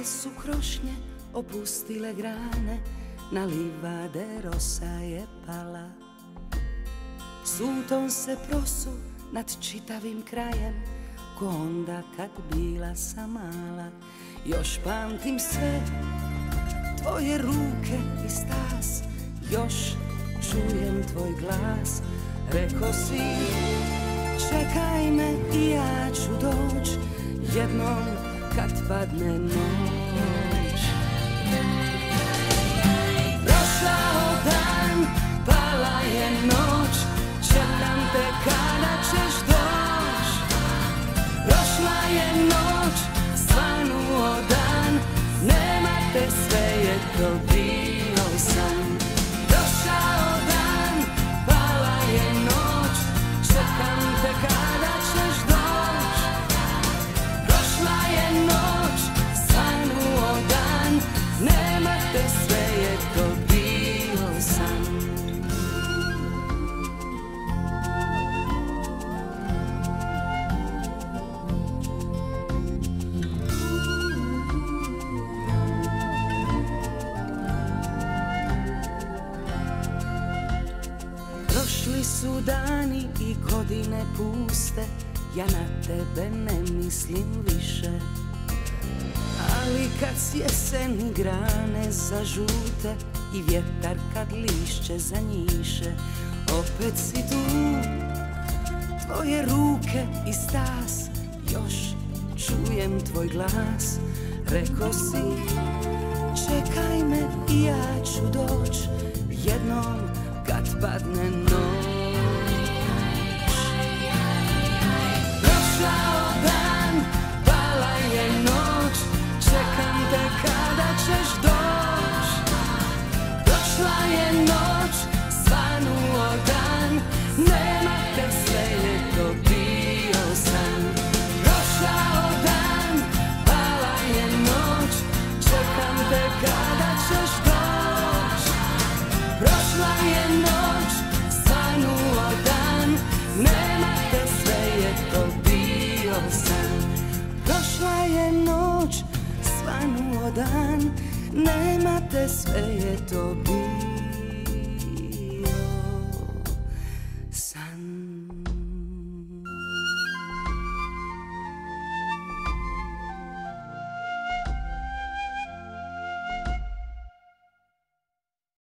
su krošnje opustile grane, na livade rosa je pala. Sutom se prosu nad čitavim krajem, ko onda kad bila sam mala. Još pamtim sve tvoje ruke i stas, još čujem tvoj glas. Reko si čekaj me i ja ću doć, jednom kad padne noć. Prošao dan, pala je noć, čekam te kada ćeš doć. Prošla je noć, svanuo dan, nema te, sve je to bio san. Prošao dan, pala je noć, čekam te kada ćeš doć. Prošla je noć, svanuo dan, nema te, sve je to bio san. Prošli su dani i godine puste, ja na tebe ne mislim više. Ali kad s jeseni grane zažute i vjetar kad lišće zanjiše, opet si tu, tvoje ruke i stas, još čujem tvoj glas. Reko si čekaj me i ja ću doć, jednom kad padne noć. Prošao dan, pala je noć, čekam te kada ćeš doć. Prošla je noć, svanuo dan, nema te, sve je to bio san. Prošao dan, pala je noć, čekam te kada ćeš doć. Prošla je noć, svanuo dan, nema te, sve je to bio san. Prošla je noć, svanuo dan, nema te, sve je to bio san.